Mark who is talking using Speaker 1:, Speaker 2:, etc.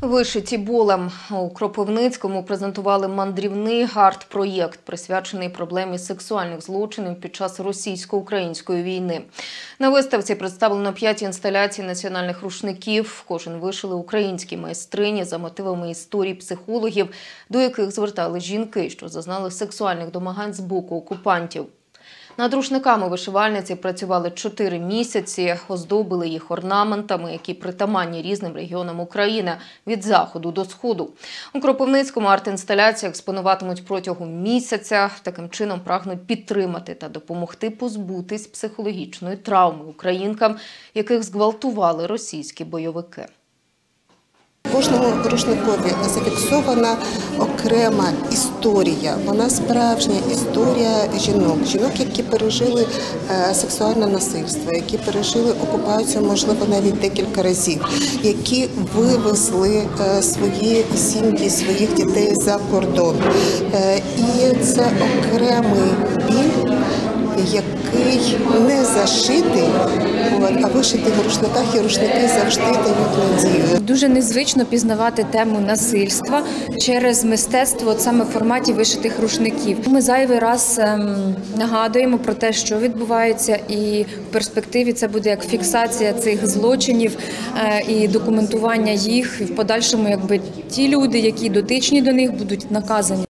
Speaker 1: Вишиті болем. У Кропивницькому презентували мандрівний арт-проєкт, присвячений проблемі сексуальних злочинів під час російсько-української війни. На виставці представлено 5 інсталяцій національних рушників. Кожен вишили українські майстрині за мотивами історій психологів, до яких звертали жінки, що зазнали сексуальних домагань з боку окупантів. Над рушниками вишивальниці працювали 4 місяці, оздобили їх орнаментами, які притаманні різним регіонам України – від заходу до сходу. У Кропивницькому арт-інсталяції експонуватимуть протягом місяця. Таким чином прагнуть підтримати та допомогти позбутись психологічної травми українкам, яких зґвалтували російські бойовики.
Speaker 2: В кожному рушникові зафіксована окрема історія. Вона справжня історія жінок. Жінок, які пережили сексуальне насильство, які пережили окупацію, можливо, навіть декілька разів, які вивезли свої сім'ї, своїх дітей за кордон. І це окремий біль, який не зашитий, а вишитий в рушниках, і рушники завжди дають надію.
Speaker 3: Дуже незвично пізнавати тему насильства через мистецтво саме в форматі вишитих рушників. Ми зайвий раз нагадуємо про те, що відбувається, і в перспективі це буде як фіксація цих злочинів і документування їх, і в подальшому ті люди, які дотичні до них, будуть наказані.